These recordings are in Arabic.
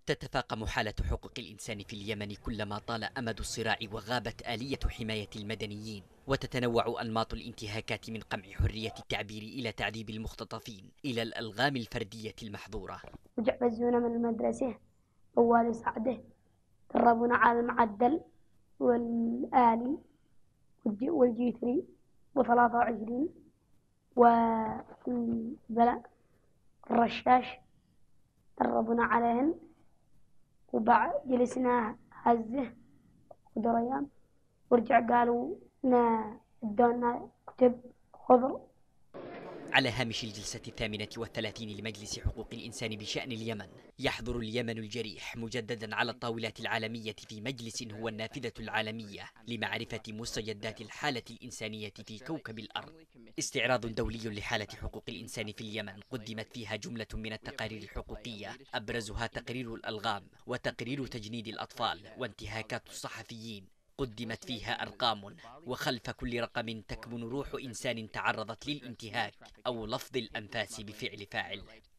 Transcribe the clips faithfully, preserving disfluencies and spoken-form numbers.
تتفاقم حالة حقوق الإنسان في اليمن كلما طال أمد الصراع وغابت آلية حماية المدنيين، وتتنوع أنماط الانتهاكات من قمع حرية التعبير إلى تعذيب المختطفين إلى الألغام الفردية المحظورة. يجعزون من المدرسة طوال صعده، دربون على المعدل والآلي والجي ثري وثلاثة وعشرين والبلاء الرشاش، دربونا عليهن. وبعد جلسنا هزه ودريان، ورجع قالوا نا ادونا كتب خضر. على هامش الجلسة الثامنة والثلاثين لمجلس حقوق الإنسان بشأن اليمن، يحضر اليمن الجريح مجددا على الطاولات العالمية في مجلس هو النافذة العالمية لمعرفة مستجدات الحالة الإنسانية في كوكب الأرض. استعراض دولي لحالة حقوق الإنسان في اليمن قدمت فيها جملة من التقارير الحقوقية، أبرزها تقرير الألغام وتقرير تجنيد الأطفال وانتهاكات الصحفيين. قدمت فيها أرقام، وخلف كل رقم تكمن روح إنسان تعرضت للانتهاك أو لفظ الأنفاس بفعل فاعل.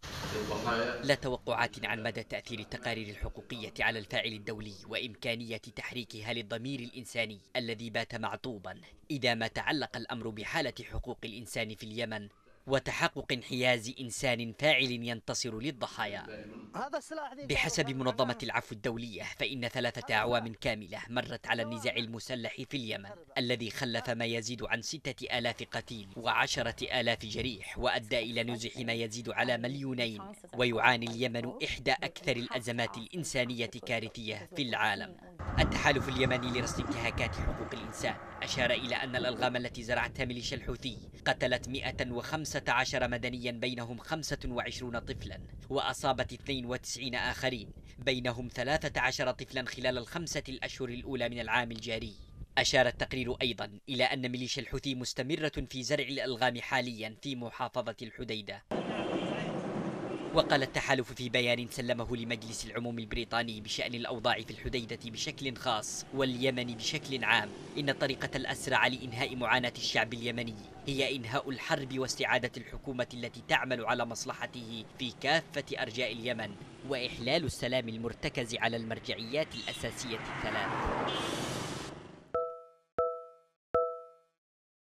لا توقعات عن مدى تأثير التقارير الحقوقية على الفاعل الدولي وإمكانية تحريكها للضمير الإنساني الذي بات معطوبا إذا ما تعلق الأمر بحالة حقوق الإنسان في اليمن وتحقق انحياز إنسان فاعل ينتصر للضحايا. بحسب منظمة العفو الدولية، فإن ثلاثة أعوام كاملة مرت على النزاع المسلح في اليمن الذي خلف ما يزيد عن ستة آلاف قتيل وعشرة آلاف جريح، وأدى إلى نزوح ما يزيد على مليونين، ويعاني اليمن إحدى أكثر الأزمات الإنسانية كارثية في العالم. التحالف اليمني لرصد انتهاكات حقوق الإنسان أشار إلى أن الألغام التي زرعتها ميليشيا الحوثي قتلت مئة وخمسة عشر مدنيا بينهم خمسة وعشرين طفلا، وأصابت اثنين وتسعين آخرين بينهم ثلاثة عشر طفلا خلال الخمسة الأشهر الأولى من العام الجاري. أشار التقرير أيضا إلى أن ميليشيا الحوثي مستمرة في زرع الألغام حاليا في محافظة الحديدة. وقال التحالف في بيان سلمه لمجلس العموم البريطاني بشأن الأوضاع في الحديدة بشكل خاص واليمن بشكل عام إن الطريقة الأسرع لإنهاء معاناة الشعب اليمني هي إنهاء الحرب واستعادة الحكومة التي تعمل على مصلحته في كافة أرجاء اليمن، وإحلال السلام المرتكز على المرجعيات الأساسية الثلاث.